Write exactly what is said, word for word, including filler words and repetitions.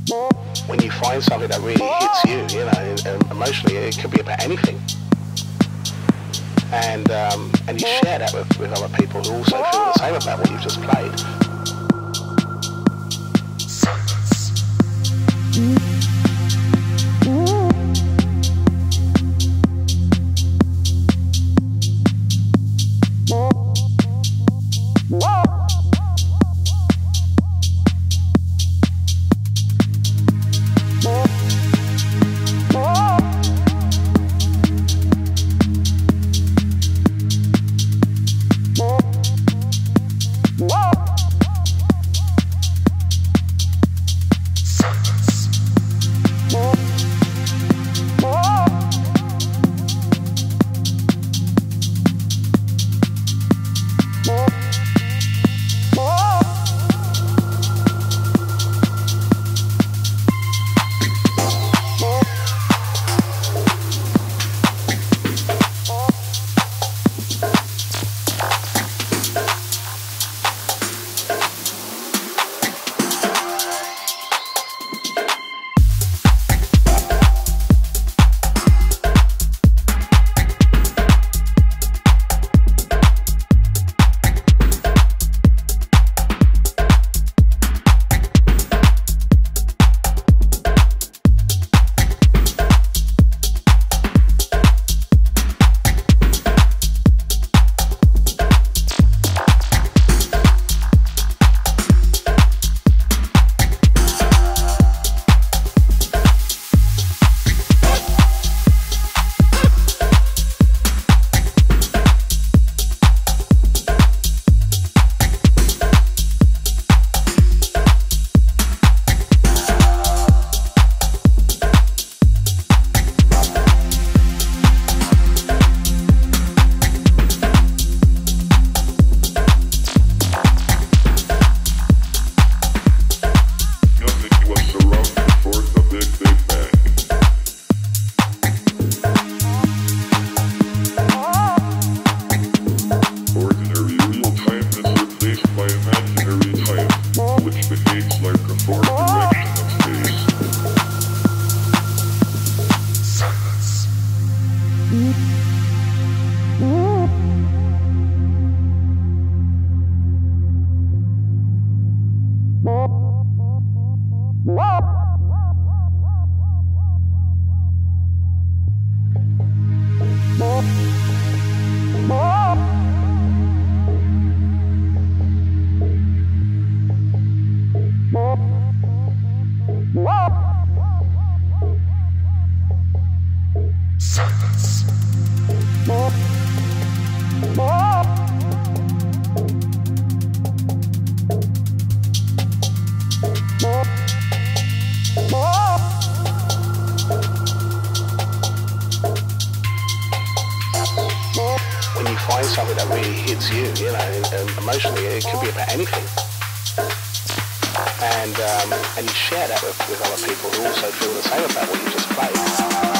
when you find something that really hits you, you know, and emotionally, it could be about anything. And um, and you share that with, with other people who also feel the same about what you've just played. When you find something that really hits you, you know, and emotionally, it could be about anything. And um, and you share that with, with other people who also feel the same about what you just played.